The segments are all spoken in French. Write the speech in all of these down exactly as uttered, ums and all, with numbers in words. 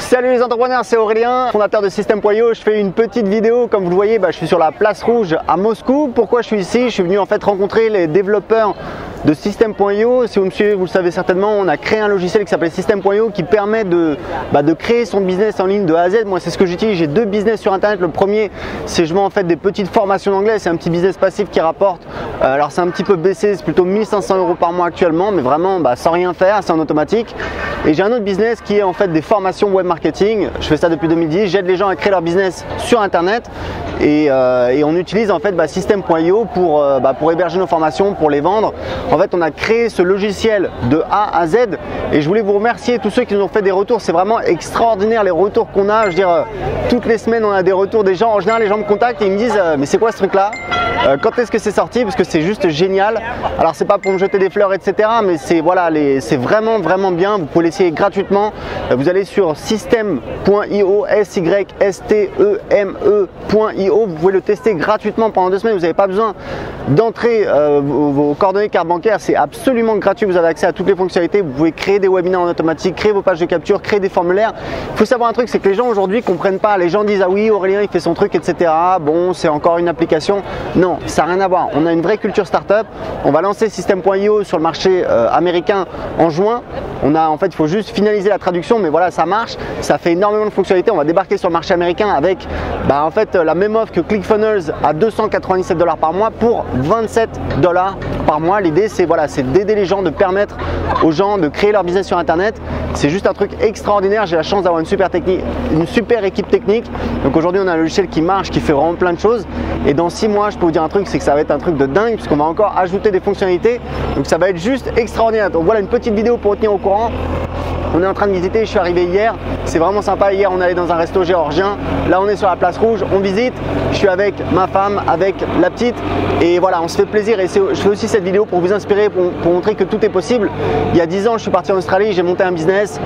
Salut les entrepreneurs, c'est Aurélien, fondateur de System point i o. Je fais une petite vidéo, comme vous le voyez, bah, je suis sur la place rouge à Moscou. Pourquoi je suis ici? Je suis venu en fait rencontrer les développeurs de System point i o. Si vous me suivez, vous le savez certainement, on a créé un logiciel qui s'appelle System point i o qui permet de, bah, de créer son business en ligne de A à Z. Moi, c'est ce que j'utilise. J'ai deux business sur internet. Le premier, c'est je vends en fait des petites formations d'anglais. C'est un petit business passif qui rapporte. Euh, alors, c'est un petit peu baissé, c'est plutôt mille cinq cents euros par mois actuellement, mais vraiment bah, sans rien faire, c'est en automatique. Et j'ai un autre business qui est en fait des formations web marketing. Je fais ça depuis deux mille dix. J'aide les gens à créer leur business sur internet et, euh, et on utilise en fait bah, System point i o pour, euh, bah, pour héberger nos formations, pour les vendre. En fait, on a créé ce logiciel de A à Z et je voulais vous remercier tous ceux qui nous ont fait des retours. C'est vraiment extraordinaire les retours qu'on a. Je veux dire, euh, toutes les semaines, on a des retours des gens. En général, les gens me contactent et ils me disent euh, mais c'est quoi ce truc-là? euh, Quand est-ce que c'est sorti? Parce que c'est juste génial. Alors, c'est pas pour me jeter des fleurs, et cetera. Mais c'est voilà, c'est vraiment vraiment bien. Vous pouvez l'essayer gratuitement. Vous allez sur system point i o, S Y S T E M E point i o. Vous pouvez le tester gratuitement pendant deux semaines. Vous n'avez pas besoin d'entrer euh, vos, vos coordonnées carte bancaire. C'est absolument gratuit. Vous avez accès à toutes les fonctionnalités. Vous pouvez créer des webinaires en automatique, créer vos pages de capture, créer des formulaires. Il faut savoir un truc, c'est que les gens aujourd'hui ne comprennent pas. Les gens disent ah oui, Aurélien il fait son truc, et cetera. Bon, c'est encore une application. Non, ça n'a rien à voir. On a une vraie culture startup. On va lancer System point i o sur le marché euh, américain en juin. On a en fait, il faut juste finaliser la traduction, mais voilà, ça marche. Ça fait énormément de fonctionnalités. On va débarquer sur le marché américain avec bah, en fait la même offre que ClickFunnels à deux cent quatre-vingt-dix-sept dollars par mois pour vingt-sept dollars par mois. L'idée, c'est voilà, c'est d'aider les gens, de permettre aux gens de créer leur business sur internet. C'est juste un truc extraordinaire. J'ai la chance d'avoir une super technique, une super équipe technique. Donc aujourd'hui, on a un logiciel qui marche, qui fait vraiment plein de choses. Et dans six mois, je peux vous dire un truc, c'est que ça va être un truc de dingue puisqu'on va encore ajouter des fonctionnalités. Donc ça va être juste extraordinaire. Donc voilà une petite vidéo pour vous tenir au courant. On est en train de visiter, je suis arrivé hier, c'est vraiment sympa. Hier on allait dans un resto géorgien, là on est sur la place rouge, on visite, je suis avec ma femme, avec la petite et voilà, on se fait plaisir. Et je fais aussi cette vidéo pour vous inspirer, pour, pour montrer que tout est possible. Il y a dix ans je suis parti en Australie, j'ai monté un business.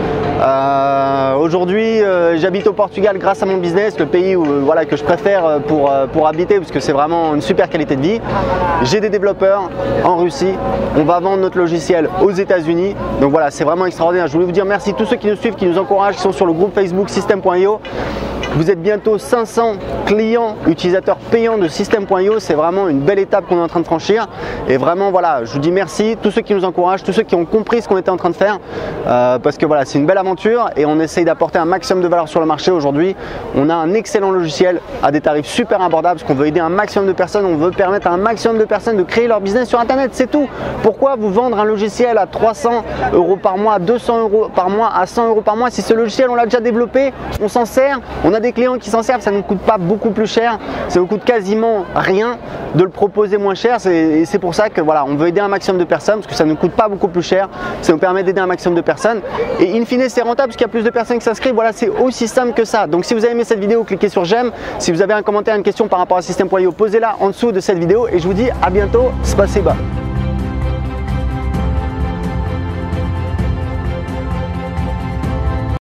Euh, Aujourd'hui euh, j'habite au Portugal grâce à mon business, le pays où, euh, voilà, que je préfère pour, euh, pour habiter parce que c'est vraiment une super qualité de vie. J'ai des développeurs en Russie, on va vendre notre logiciel aux États-Unis. Donc voilà, c'est vraiment extraordinaire. Je voulais vous dire merci. Merci à tous ceux qui nous suivent, qui nous encouragent, qui sont sur le groupe Facebook System point i o. Vous êtes bientôt cinq cents clients utilisateurs payants de System point i o. C'est vraiment une belle étape qu'on est en train de franchir. Et vraiment, voilà, je vous dis merci. Tous ceux qui nous encouragent, tous ceux qui ont compris ce qu'on était en train de faire. Euh, parce que voilà, c'est une belle aventure et on essaye d'apporter un maximum de valeur sur le marché aujourd'hui. On a un excellent logiciel à des tarifs super abordables parce qu'on veut aider un maximum de personnes. On veut permettre à un maximum de personnes de créer leur business sur Internet. C'est tout. Pourquoi vous vendre un logiciel à trois cents euros par mois, à deux cents euros par mois, à cent euros par mois si ce logiciel on l'a déjà développé, on s'en sert, on a des clients qui s'en servent, ça ne nous coûte pas beaucoup plus cher, ça nous coûte quasiment rien de le proposer moins cher. Et c'est pour ça que voilà, on veut aider un maximum de personnes parce que ça ne coûte pas beaucoup plus cher, ça nous permet d'aider un maximum de personnes et in fine c'est rentable parce qu'il y a plus de personnes qui s'inscrivent. Voilà, c'est aussi simple que ça. Donc si vous avez aimé cette vidéo, cliquez sur j'aime. Si vous avez un commentaire, une question par rapport à System point i o, posez-la en dessous de cette vidéo et je vous dis à bientôt. Spasiba.